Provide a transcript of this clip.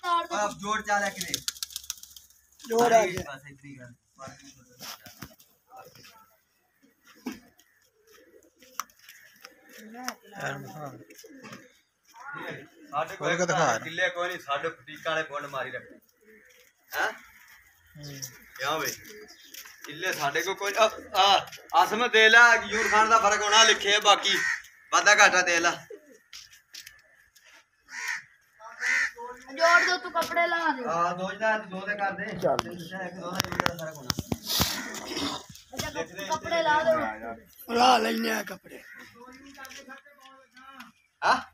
आप जोड़ चाल के दे जोड़ आ गया बस इतनी गल साडे कोई किले कोई नहीं साडे टीका वाले बंड मारी रखते हैं क्या भाई किले साडे को कोई आसम दे ला यूर खान का फर्क होना लिखे बाकी वादा घाटा दे ला जोड़ दो तू कपड़े ला दे दो दे कर दे चल एक दो ना यूर का फर्क होना कपड़े ला दो ला लेने कपड़े हां